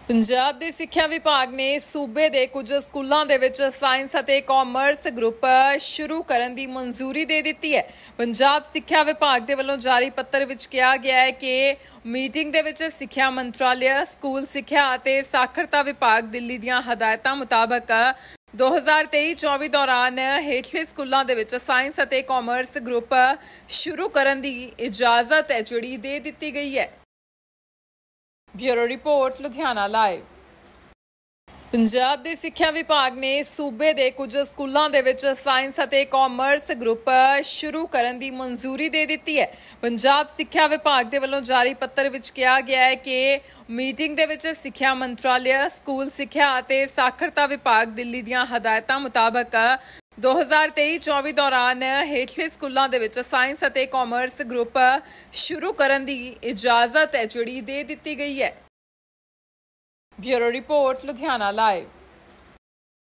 पंजाब के सिक्ख्या विभाग ने सूबे के कुछ स्कूलों के विच साइंस और कॉमर्स ग्रुप शुरू करने की मंजूरी दे दी है। पंजाब सिक्ख्या विभाग के वलों जारी पत्र विच कहा गया है कि मीटिंग के विच सिक्ख्या मंत्रालय, स्कूल सिक्ख्या और साखरता विभाग दिल्ली दी हदायतां मुताबक 2023-24 दौरान हेठले स्कूलों के विच साइंस और कॉमर्स ग्रुप शुरू करने की इजाजत है जिहड़ी दे दी गई है। Bureau report Ludhiana live. Punjab के सिक्ख्या विभाग ने सूबे के कुछ स्कूलों के विच साइंस और कॉमर्स ग्रुप शुरू करने की मंजूरी दे दी है। पंजाब सिक्ख्या विभाग के वलों जारी पत्र विच कहा गया है कि मीटिंग के विच सिक्ख्या मंत्रालय, स्कूल सिक्ख्या और साखरता विभाग दिल्ली दी हदायतां मुताबक 2023-24 दौरान हेठले स्कूलों के विच साइंस और कॉमर्स ग्रुप शुरू करने की इजाजत है जिहड़ी दे दी गई है। Bureau report Ludhiana live.